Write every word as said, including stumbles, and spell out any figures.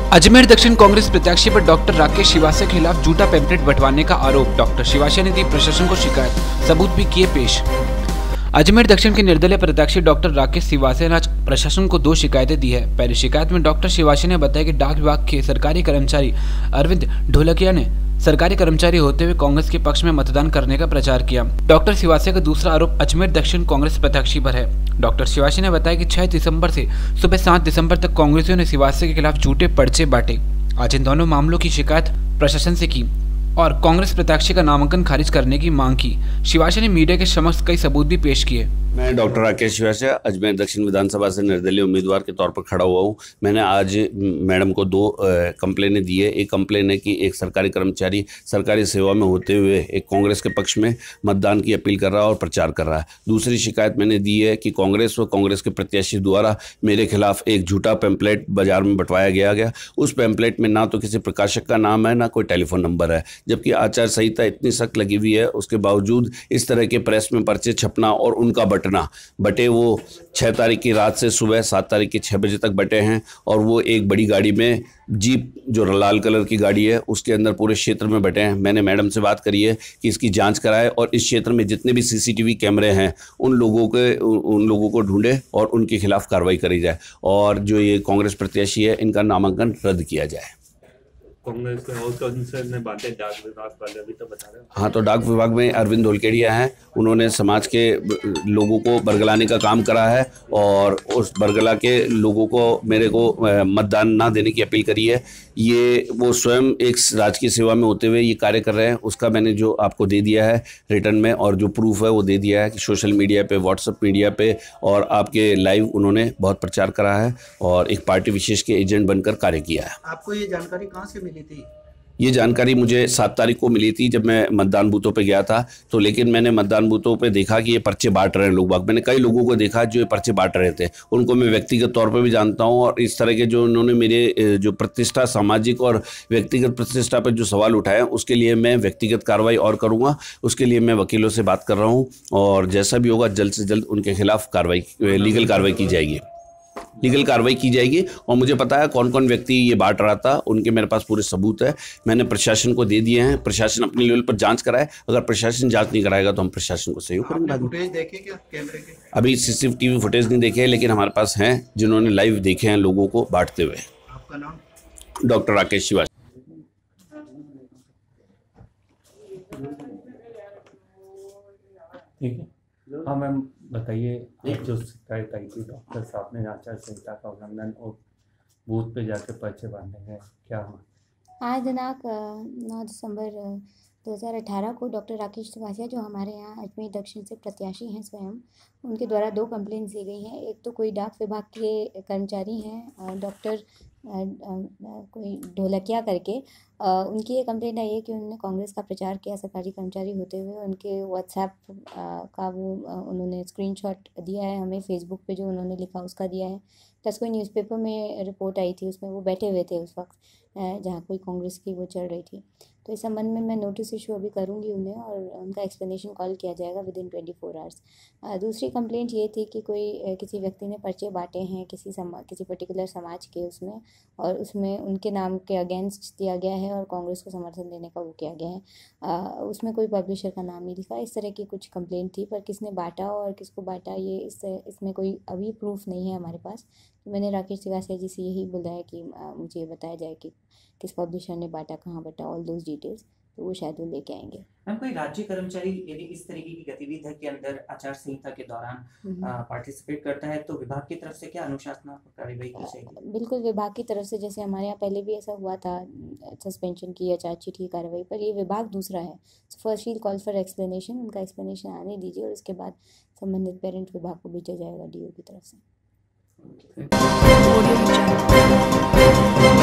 अजमेर दक्षिण कांग्रेस प्रत्याशी पर डॉक्टर राकेश श्रीवास्तव के खिलाफ झूठा पैम्पलेट बंटवाने का आरोप। डॉक्टर श्रीवास्तव ने दी प्रशासन को शिकायत, सबूत भी किए पेश। अजमेर दक्षिण के निर्दलीय प्रत्याशी डॉक्टर राकेश श्रीवास्तव ने आज प्रशासन को दो शिकायतें दी है। पहली शिकायत में डॉक्टर श्रीवास्तव ने बताया कि डाक विभाग के सरकारी कर्मचारी अरविंद ढोलकिया ने सरकारी कर्मचारी होते हुए कांग्रेस के पक्ष में मतदान करने का प्रचार किया। डॉक्टर श्रीवास्तव का दूसरा आरोप अजमेर दक्षिण कांग्रेस प्रत्याशी पर है। डॉक्टर श्रीवास्तव ने बताया कि छह दिसंबर से सुबह सात दिसंबर तक कांग्रेसियों ने श्रीवास्तव के खिलाफ झूठे पर्चे बांटे। आज इन दोनों मामलों की शिकायत प्रशासन से की और कांग्रेस प्रत्याशी का नामांकन खारिज करने की मांग की। श्रीवास्तव ने मीडिया के समक्ष कई सबूत भी पेश किए। मैं डॉक्टर राकेश श्रीवास्तव अजमेर दक्षिण विधानसभा से निर्दलीय उम्मीदवार के तौर पर खड़ा हुआ हूँ। मैंने आज मैडम को दो कंप्लेनें दी है। एक कंप्लेन है कि एक सरकारी कर्मचारी सरकारी सेवा में होते हुए एक कांग्रेस के पक्ष में मतदान की अपील कर रहा है और प्रचार कर रहा है। दूसरी शिकायत मैंने दी है कि कांग्रेस व कांग्रेस के प्रत्याशी द्वारा मेरे खिलाफ एक झूठा पैम्पलेट बाजार में बंटवाया गया गया। उस पैम्पलेट में ना तो किसी प्रकाशक का नाम है, ना कोई टेलीफोन नंबर है, जबकि आचार संहिता इतनी सख्त लगी हुई है। उसके बावजूद इस तरह के प्रेस में पर्चे छपना और उनका बटना बटे वो छः तारीख की रात से सुबह सात तारीख के छः बजे तक बटे हैं। और वो एक बड़ी गाड़ी में, जीप जो लाल कलर की गाड़ी है, उसके अंदर पूरे क्षेत्र में बटे हैं। मैंने मैडम से बात करी है कि इसकी जांच कराए और इस क्षेत्र में जितने भी सीसीटीवी कैमरे हैं उन लोगों के उन लोगों को ढूंढे और उनके खिलाफ कार्रवाई करी जाए और जो ये कांग्रेस प्रत्याशी है इनका नामांकन रद्द किया जाए। कांग्रेस में और कौन से ने बातें डाक विभाग वाले अभी तो बता रहे हो? हाँ, तो डाक विभाग में अरविंद ढोलकिया हैं। उन्होंने समाज के लोगों को बरगलाने का काम करा है और उस बरगला के लोगों को मेरे को मतदान ना देने की अपील करी है। ये वो स्वयं एक राजकीय सेवा में होते हुए ये कार्य कर रहे हैं। उसका मैंने जो आपको दे दिया है रिटर्न में और जो प्रूफ है वो दे दिया है कि सोशल मीडिया पे, व्हाट्सएप मीडिया पे और आपके लाइव उन्होंने बहुत प्रचार करा है और एक पार्टी विशेष के एजेंट बनकर कार्य किया है। आपको ये जानकारी कहाँ से मिली थी? ये जानकारी मुझे सात तारीख को मिली थी जब मैं मतदान बूथों पे गया था। तो लेकिन मैंने मतदान बूथों पे देखा कि ये पर्चे बांट रहे हैं लोग बाग। मैंने कई लोगों को देखा जो ये पर्चे बांट रहे थे, उनको मैं व्यक्तिगत तौर पे भी जानता हूँ। और इस तरह के जो उन्होंने मेरे जो प्रतिष्ठा, सामाजिक और व्यक्तिगत प्रतिष्ठा पर जो सवाल उठाए उसके लिए मैं व्यक्तिगत कार्रवाई और करूँगा। उसके लिए मैं वकीलों से बात कर रहा हूँ और जैसा भी होगा जल्द से जल्द उनके खिलाफ कार्रवाई, लीगल कार्रवाई की जाएगी लीगल कार्रवाई की जाएगी। और मुझे पता है कौन कौन व्यक्ति ये बांट रहा था, उनके मेरे पास पूरे सबूत है। मैंने प्रशासन को दे दिए हैं। प्रशासन अपने लेवल पर जांच कराए। अगर प्रशासन जांच नहीं कराएगा तो हम प्रशासन को सहयोग करेंगे। फुटेज देखे क्या कैमरे के? अभी सीसीटीवी फुटेज नहीं देखे, लेकिन हमारे पास हैं जिन्होंने लाइव देखे हैं लोगों को बांटते हुए। आपका नाम? डॉक्टर राकेश श्रीवास्तव। ठीक है, हाँ मैम बताइए, जो शिकायत आई थी डॉक्टर साहब ने आचार संहिता का उल्लंघन और बूथ पे जाके पर्चे बांधे हैं, क्या हुआ? आज दिनांक नौ दिसंबर दो हज़ार अठारह को डॉक्टर राकेश श्रीवास्तव जो हमारे यहाँ अजमेर दक्षिण से प्रत्याशी हैं स्वयं, उनके द्वारा दो कंप्लेंट्स दी गई हैं। एक तो कोई डाक विभाग के कर्मचारी हैं डॉक्टर कोई ढोलकिया करके, उनकी ये कंप्लेंट आई है कि उन्होंने कांग्रेस का प्रचार किया सरकारी कर्मचारी होते हुए। उनके व्हाट्सएप का वो उन्होंने स्क्रीनशॉट दिया है हमें, फेसबुक पे जो उन्होंने लिखा उसका दिया है। प्लस कोई न्यूज़पेपर में रिपोर्ट आई थी, उसमें वो बैठे हुए थे उस वक्त जहाँ कोई कांग्रेस की वो चल रही थी। तो इस संबंध में मैं नोटिस इशू अभी करूँगी उन्हें और उनका एक्सप्लेनेशन कॉल किया जाएगा within twenty four hours. दूसरी कंप्लेंट ये थी कि कोई किसी व्यक्ति ने पर्चे बांटे हैं किसी समा किसी पर्टिकुलर समाज के उसमें, और उसमें उनके नाम के अगेंस्ट दिया गया है और कांग्रेस को समर्थन देने का वो किया गया है। आ, उसमें कोई पब्लिशर का नाम नहीं लिखा। इस तरह की कुछ कंप्लेंट थी, पर किसने बांटा और किसको बांटा ये इस इसमें कोई अभी प्रूफ नहीं है हमारे पास। तो मैंने राकेश श्रीवास्तव जी से यही बोला है कि आ, मुझे ये बताया जाए कि किस पब्लिशर ने बांटा, कहाँ बांटा, ऑल दोज डिटेल्स, तो वो शायद वो लेके आएंगे। मैम कोई राज्य कर्मचारी यदि इस तरीके की गतिविधि के अंदर आचार संहिता के दौरान पार्टिसिपेट करता है तो विभाग की तरफ से क्या अनुशासनात्मक कार्रवाई की जाएगी? बिल्कुल, विभाग की तरफ से जैसे हमारे यहाँ पहले भी ऐसा हुआ था सस्पेंशन की या चार्जशीट की कार्रवाई, पर ये विभाग दूसरा है। First will call for explanation, उनका एक्सप्लेनेशन आने दीजिए और उसके बाद संबंधित पेरेंट विभाग को भेजा जाएगा डी ओ की तरफ से।